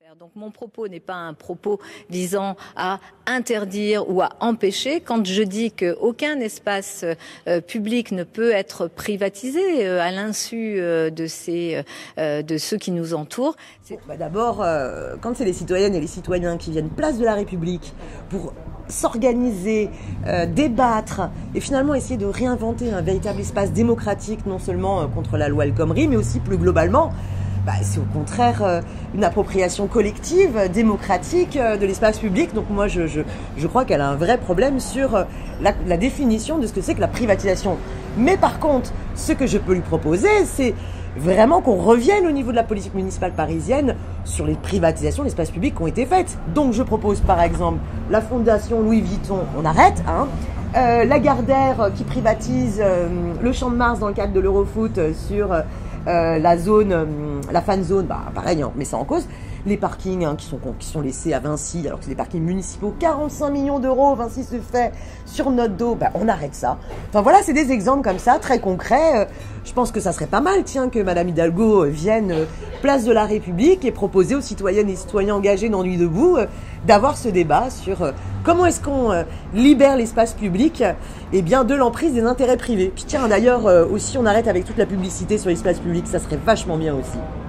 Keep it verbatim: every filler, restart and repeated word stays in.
Donc mon propos n'est pas un propos visant à interdire ou à empêcher. Quand je dis qu'aucun espace euh, public ne peut être privatisé euh, à l'insu euh, de, ces, euh, de ceux qui nous entourent. Bon, bah d'abord, euh, quand c'est les citoyennes et les citoyens qui viennent place de la République pour s'organiser, euh, débattre et finalement essayer de réinventer un véritable espace démocratique, non seulement euh, contre la loi El Khomri, mais aussi plus globalement, bah, c'est au contraire euh, une appropriation collective, euh, démocratique euh, de l'espace public. Donc moi, je, je, je crois qu'elle a un vrai problème sur euh, la, la définition de ce que c'est que la privatisation. Mais par contre, ce que je peux lui proposer, c'est vraiment qu'on revienne au niveau de la politique municipale parisienne sur les privatisations de l'espace public qui ont été faites. Donc je propose par exemple la fondation Louis Vuitton, on arrête, hein. Euh, Lagardère qui privatise euh, le Champ de Mars dans le cadre de l'Eurofoot euh, sur euh, la zone, euh, la fan zone, bah pareil, on met ça en cause. Les parkings hein, qui, sont, qui sont laissés à Vinci, alors que c'est des parkings municipaux, quarante-cinq millions d'euros, Vinci se fait sur notre dos, bah, on arrête ça. Enfin voilà, c'est des exemples comme ça, très concrets. Je pense que ça serait pas mal, tiens, que Madame Hidalgo vienne place de la République et proposer aux citoyennes et citoyens engagés dans Nuit debout d'avoir ce débat sur comment est-ce qu'on libère l'espace public eh bien, de l'emprise des intérêts privés. Puis tiens, d'ailleurs, aussi, on arrête avec toute la publicité sur l'espace public, ça serait vachement bien aussi.